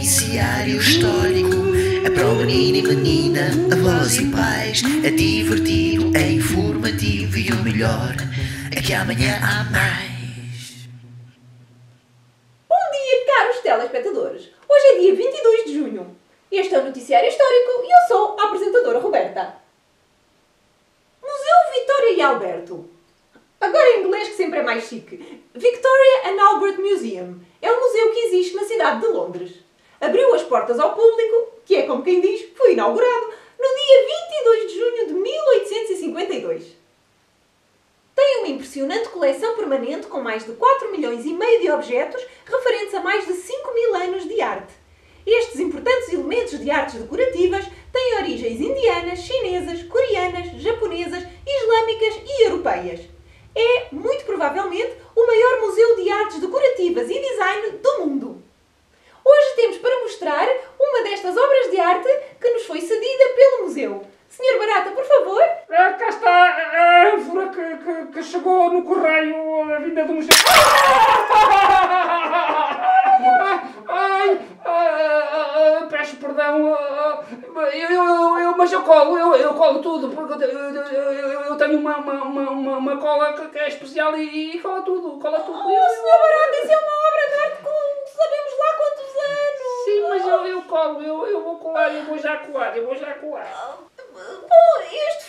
Noticiário histórico é para o menino e menina, avós e pais. É divertido, é informativo e o melhor é que amanhã há mais. Bom dia, caros telespectadores. Hoje é dia 22 de junho. Este é o Noticiário Histórico e eu sou a apresentadora Roberta. Museu Vitória e Alberto. Agora em inglês, que sempre é mais chique. Victoria and Albert Museum é um museu que existe na cidade de Londres. Abriu as portas ao público, que é como quem diz, foi inaugurado, no dia 22 de junho de 1852. Tem uma impressionante coleção permanente com mais de 4 milhões e meio de objetos referentes a mais de 5.000 anos de arte. Estes importantes elementos de artes decorativas têm origens indianas, chinesas, coreanas, japonesas, islâmicas e europeias. É, muito provavelmente, o maior museu de artes decorativas e design do mundo. Hoje temos para mostrar uma destas obras de arte que nos foi cedida pelo museu. Senhor Barata, por favor. Cá está a ânfora que chegou no correio, a vinda do museu. Peço perdão, mas eu colo tudo, porque eu tenho uma cola que é especial e cola tudo, Oh, Senhor Barata, isso é uma obra de arte com sabemos lá quantos anos. Sim, mas eu colo, eu vou colar, eu vou já colar. Bom, este